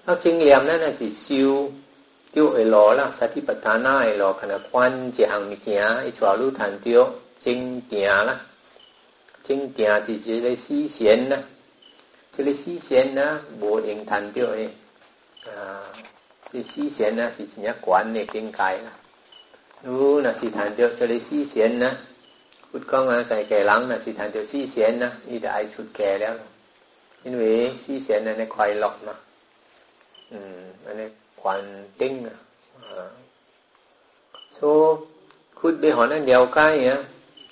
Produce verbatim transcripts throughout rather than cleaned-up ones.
เอาจริงเหลี่ยมนั่นน่ะสิซิวtiêu ai lo la satipatthana ai lo khana quan chỉ hàng mi kia ai chua lu thành tiêu chính tiền la chính tiền thì chỉ là xí xiên na chỉ là xí xiên na bộ hình thành tiêu ấy à thì xí xiên na thì chỉ nhắc quan này kinh cái la lu na xí thành tiêu chỉ là xí xiên na phút con à tại kẻ lắng na xí thành tiêu xí xiên na đi đại chút kẻ đó因为xí xiên na này khoai lọc mà ừ anh này quan tinh à số khút bây họ nó đeo cái á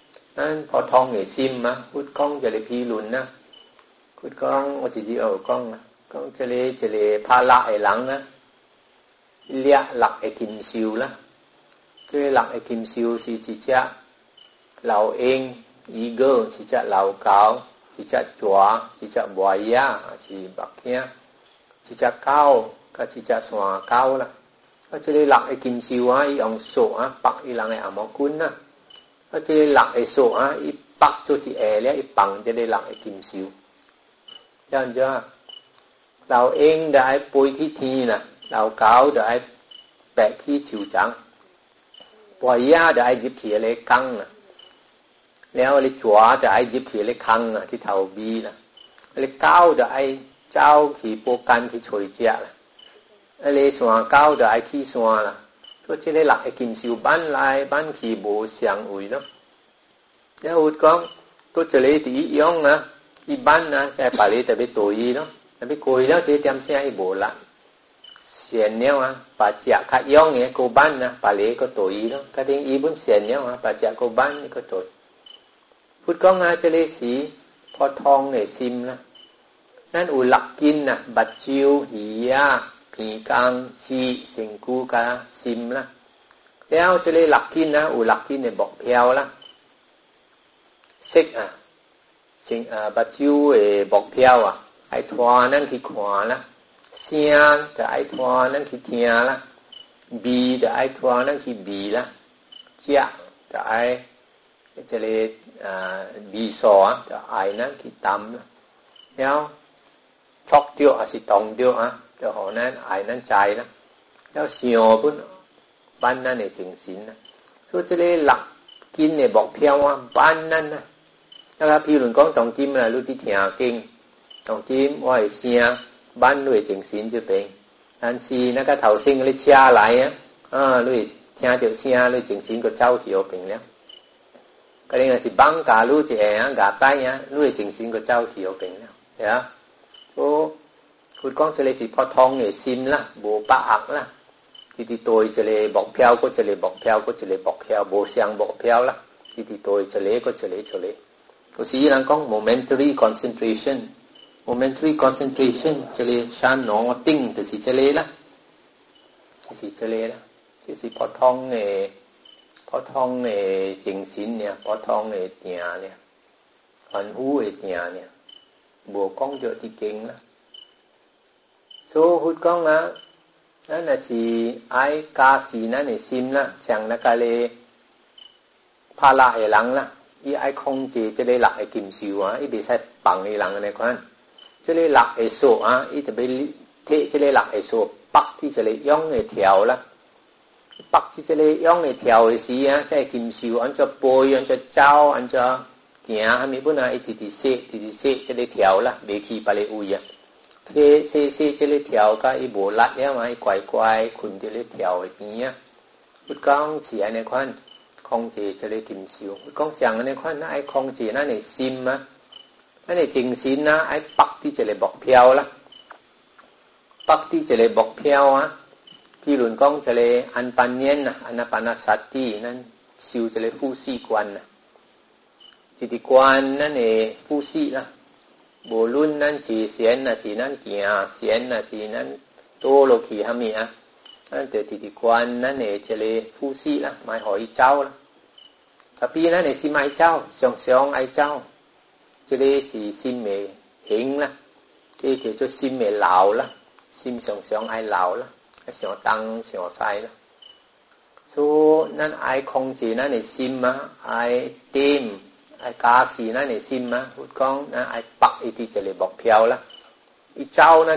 anh phò thong người sim mà khút conจะเลยพีลุนนะkhút conว่าจะจีเอาcon conจะเลยจะเลยพาละไอ้หลังนะเลี้ยหลักไอ้กิมซิวละจะเลยหลักไอ้กิมซิวสิจีจะเราเองอีเกอร์จีจะเราเก่าจีจะจัวจีจะบัวยาจีบักเนี้ยจีจะเก้าก็จีจะสวาเก้าละก็จะเลยหลักไอ้กิมซิวอ่ะอีองโซอ่ะปักอีหลังไอ้อมกุนนะก็จะเลยหลักไอ้โซอ่ะอีปักโจจีแอแล้วอีปังจะเลยหลักไอ้กิมซิวย้อนจ้าเราเองได้ปุยที่ทีน่ะเราเก้าได้แปะที่ฉิวจังปล่อยยาได้ยิบเขียเลยกังน่ะแล้วเลยจั่วได้ยิบเขียเลยคังน่ะที่เท่าบีน่ะเลยเก้าได้เจ้าขี่โปกันที่ช่วยเจ้าล่ะเลยสวาเก้าได้ขี้สวาล่ะก็จะได้หลักไอ้กิมซิวบ้านลายบ้านขี่โบเสียงอุ่ยเนาะแล้วอุดก้องตัวจะเลยตีย่องนะอีบ้านนะแต่ป่าเลยแต่ไปตัวยีเนาะแต่ไปคุยแล้วจะเตรียมเสียไอ้โบละเสียนเนี้ยอ่ะป่าเจ้าขัดย่องเนี่ยกูบ้านนะป่าเลยก็ตัวยีเนาะก็ทิ้งอีบุญเสียนเนี้ยอ่ะป่าเจ้ากูบ้านนี่ก็ตัวพุทธก้องนะจะเลยสีพอทองเนี่ยซิมนะนั่นอุหลักกินนะบัดชิวหียาผีกังชีสิงกูกาซิมละแล้วจะเลยหลักกินนะอุหลักกินเนี่ยบอกเพียวละเซ็กอ่ะสิงอ่าบัดชิวเอบอกเพียวอ่ะไอ้ทวานั่นคือขวาละเสียงแต่ไอ้ทวานั่นคือเทียละบีแต่ไอ้ทวานั่นคือบีละเจ้าแต่ไอ้จะเลยอ่าบีสอแต่ไอ้นั่นคือตำละแล้วชอกเดียวอาสิตองเดียวอ่ะเจ้าของนั้นไอ้นั้นใจนะแล้วเสียวพุ่นบ้านนั้นเนี่ยจึงศีลนะส่วนจะเลยหลักกินเนี่ยบอกเพียวว่าบ้านนั้นนะนะครับพี่หลุนก้องตองจิ้มนะรู้ที่เถียงเก่งตองจิ้มว่าเสียบ้านด้วยจึงศีลจะเป็นอันซีนะก็เท่าซิงเลยเชียไหลอ่ะอ่าด้วยเทียเดียวเสียเลยจึงศีลก็เจ้าเขียวเป็นแล้วก็เรียกว่าสิบังการู้จะแอบกาใต้เนี่ยด้วยจึงศีลก็เจ้าเขียวเป็นแล้วเห็นไหมโอ้คุณก้องจะเลยสิพอทองเนี่ยซิมละโบปะอักละที่ที่ตัวจะเลยบอกเพียวก็จะเลยบอกเพียวก็จะเลยบอกเพียวโบเสียงบอกเพียวละที่ที่ตัวจะเลยก็จะเลยจะเลยก็สีนั่งก้อง momentary concentration momentary concentration จะเลยชันหนองติ้งแต่สิจะเลยละสิจะเลยละที่สิพอทองเนี่ยพอทองเนี่ยจิงสินเนี่ยพอทองเนี่ยเตียเนี่ยอันอู้เตียเนี่ยโบก้องเยอะที่เก่งละโซ่หุดก้องนะนั่นน่ะสิไอ้กาสีนั่นเนี่ยซิมนะช่างนักเลพาละไอ้หลังละอีไอ้คงจีจะได้หลักไอ้กิมซิวอ่ะอีไปใช้ปังไอ้หลังอะไรกันจะได้หลักไอ้โซ่อ่ะอีจะไปเทจะได้หลักไอ้โซ่ปักที่จะได้ย่องไอ้แถวละปักที่จะได้ย่องไอ้แถวไอ้สีอ่ะใช้กิมซิวอันจะโปยอันจะเจ้าอันจะเกี่ยมีปุ่นไอ้ติติเสติติเสจะได้แถวละเบคีไปเลยอุยอ่ะเทเซเซจะเลยแถวก็ไอ้โบลัดเนี่ยมาไอ้ควายควายคุณจะเลยแถวอย่างเงี้ยพุทธก้องเสียในควันคงจีจะเลยกิมซิวพุทธก้องเสียงในควันนะไอ้คงจีนั่นไอ้ซิมมะนั่นไอ้จริงซินนะไอ้ปักที่จะเลยบอกเพียวละปักที่จะเลยบอกเพียวอ่ะพี่หลุนก้องจะเลยอันปันเนียนนะอันปานาสัตตินั่นซิวจะเลยฟูซี่กวนนะจิติกวนนั่นเองฟูซี่นะโบลุนนั่นสีเสียนน่ะสีนั่นเกียเสียนน่ะสีนั่นโตโลกีฮามีอ่ะนั่นแต่ติติกวนนั่นเอเจเลฟูซี่ละหมายหอยเจ้าละถ้าปีนั่นเอสีไม้เจ้าสองสองไอเจ้าเจเลสีซิมเมเฮงละเจเจจะซิมเมเหลาละซิมสองสองไอเหลาละไอเสียวตังเสียวไซละสู้นั่นไอคงจีนั่นเอซิมมะไอเต็มไอ้กาสีนั่นเนี่ยซิมมะพุทธก้องนะไอ้ปักอีที่จะเลยบอกเพียวละอีเจ้านั่นจะ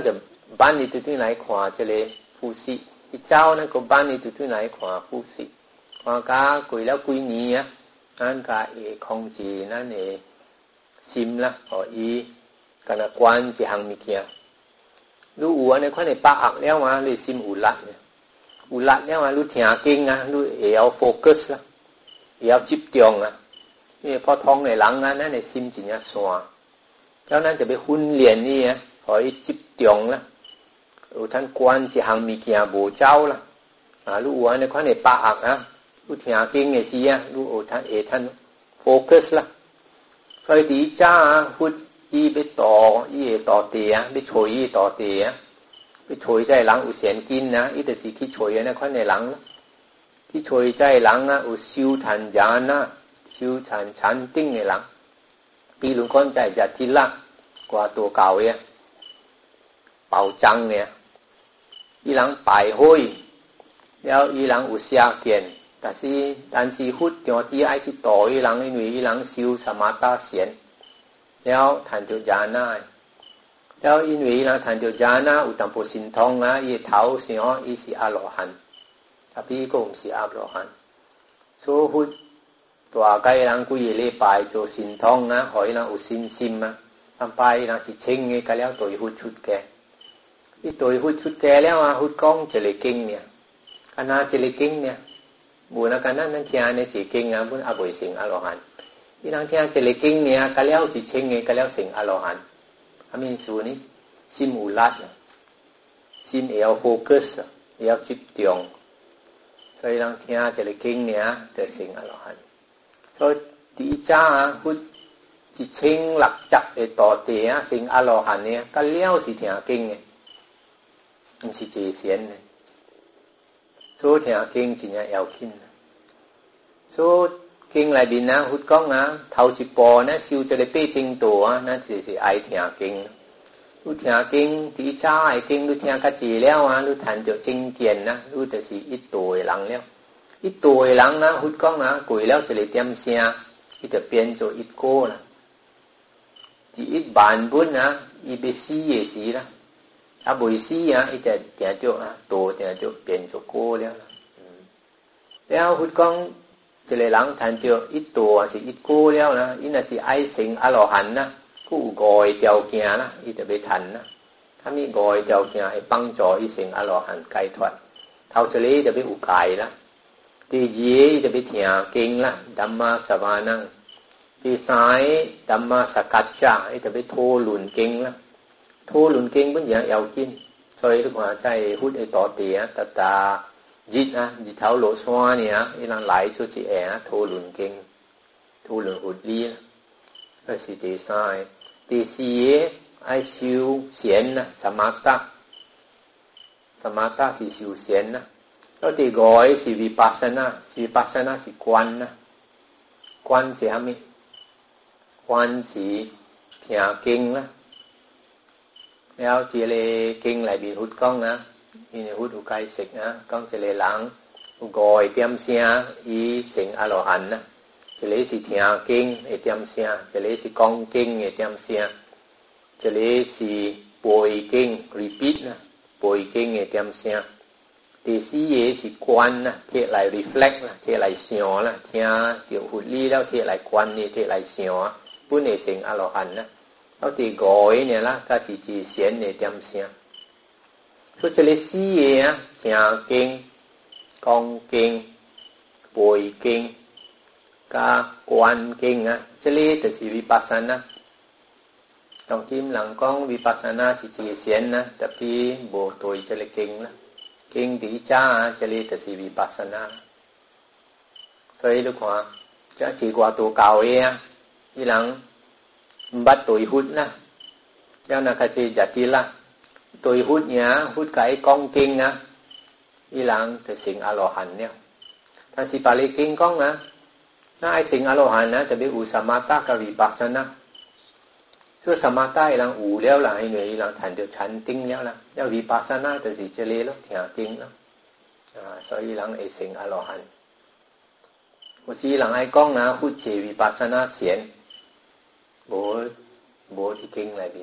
班里头头来看这个呼吸，一早呢个班里头头来看呼吸，看家过了几年啊，咱家会控制咱的心啦，哦，伊干那管一项物件。如有安尼款的把握了啊，你心有力呢，有力了啊，你听经啊，你会晓 focus 啦，会晓集中啊。因为普通的人啊，咱的心真正散，咁咱就要训练伊啊，互伊集中啦。有通管一项物件无走啦，啊，你有安尼款的把握啊，你听经的时啊，你有通会通 focus 啦。所以第一早啊，佛伊要度伊个道地啊，要找伊个道地啊，要找在人有善根啊，伊就是去找安尼款的人啦。去找在人啊，有修禅禅啊。修禅禅定的人，比如讲在日子啦，挂多教嘅，包藏嘅，伊人拜会，了伊人有写见，但是但是佛像啲爱去度伊人，因为伊人修萨玛达禅，了谈到禅啊，了因为伊人谈到禅啊，有淡薄神通啊，伊头想伊是阿罗汉，但比个唔是阿罗汉，所以佛。大概人几个礼拜做神通啊，互伊人有信心啊。三拜伊人是清嘅，甲了对佛出家。伊对佛出家了啊，佛讲一个经呢，干那一个经呢，无那干那咱听呢一经啊，本也未成阿罗汉。伊人听一个经呢，甲了是清嘅，甲了成阿罗汉。阿咩意思呢？心有力啊，心会晓 focus 啊，会晓集中。所以人听一个经呢，就成阿罗汉。所以第一早啊，佛一千六十个道地啊，成阿罗汉呢，甲了是听经嘅，唔是坐禅嘅。所以听经真正要紧。所以經裏邊啊，佛講啊，頭一步呢，修一個八正道啊，那就是愛聽經。你聽經，第一早愛經，你聽較濟了啊，你談到正見啊，你就是一道嘅人了。一道嘅人啊，佛講啊，過了一個點聲，伊就變做一個啦。第一版本啊，伊要死嘅時啦，啊未死啊，伊就定咗啊，道定咗變做個了啦。嗯，然後佛講。一個人談到一道還是一個了啦，伊若是愛成阿羅漢啦，佢有五個條件啦，伊就要談啦。咁呢五個條件會幫助伊成阿羅漢解脫。頭一個伊就要有戒啦，第二個伊就要聽經啦，ධම්마 සවණං。第三個ධම්마 සකච්ඡා，伊就要討論經啦。討論經本身要緊，所以你看在佛嘅道地啊，特特。日啊，日頭落山呢，伊人來出去誒啊，討論經，討論佛理啦。嗰是第三個，第四個愛修禪啦，薩瑪達，薩瑪達是修禪啦。嗰第五個是維帕薩那，維帕薩那是觀啦，觀是蝦米？觀是聽經啦。然後這個經裏邊佛講啊。因為佛有解釋啊，講一個人有五個點聲，伊成阿羅漢啦。一個是聽經嘅點聲，一個是講經嘅點聲，一個是背經 repeat 啦，背經嘅點聲。第四個是觀啦，摕來 reflect 啦，摕來想啦，聽到佛理了摕來觀呢，摕來想啊，本嚟成阿羅漢啦。到第五個呢啦，嗰是自禪嘅點聲。所以這個四個啊，聽經、講經、背經、加觀經啊，這個就是維帕薩那。當今人講維帕薩那是自禪啦，特別無對這個經啦。經第一早啊，這個就是維帕薩那。所以你看，這係外道教嘅啊，伊人唔捌對佛啦，然後那個是日子啦。對佛呀，佛解講經啊，伊人就成阿羅漢了。但是巴利經講啊，那愛成阿羅漢啊，就要有薩瑪達甲維帕薩那。所以薩瑪達伊人有了啦，因為伊人談到禪定了啦。了維帕薩那就是這個咯，聽經咯。啊，所以人會成阿羅漢。有時人愛講啊，佛是維帕薩那禪，無無啲經裏邊啊。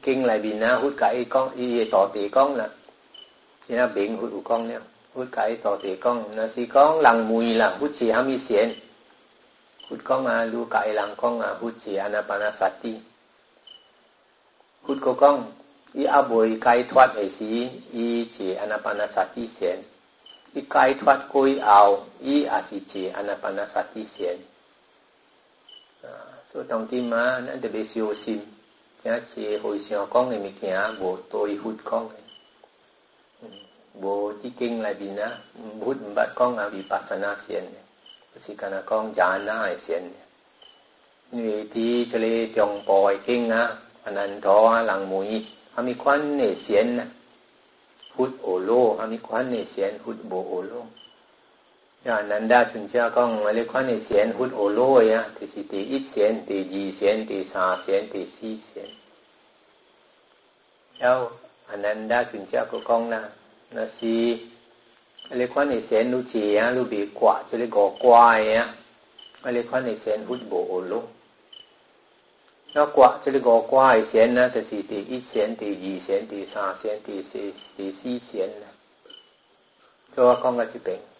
kinh lại vì na hút cái con y tỏ tỷ con là thì nó bệnh hút con nè hút cái tỏ tỷ con nó chỉ con lằng mùi là hút chỉ ham y xiên hút con à lu cái lằng con à hút chỉ anapanasati hút cô con y áp bồi cái thoát ấy xí y chỉ anapanasati xiên y cái thoát coi ao y à xí chỉ anapanasati xiên số trong tim mà nó để bị siêu sim giá trị hồi sáng con người mình kia bộ tôi hút con bộ tí kinh lại vì na hút bắt con à vì pasana xiên chỉ cần là con giả na xiên người tí cho lấy trồng bòi kinh á anh ăn thọ lằng mũi hắn mi quan nề xiên hút ổ lô hắn mi quan nề xiên hút bộ ổ lô ya nanda chun cha con lấy quan nề xiên hút ổ lô ya thì chỉ tí ít xiên tí gì xiên tí sa xiên tí si xiên đâu Ananda chun cha của con là nó si lấy quan này sen lu chỉ á lu bị quả cho lấy gò quai á lấy quan này sen hút bộ lu nó quả cho lấy gò quai sen á thì thì ít sen thì gì sen thì sa sen thì thì si sen cho con cái chữ bệnh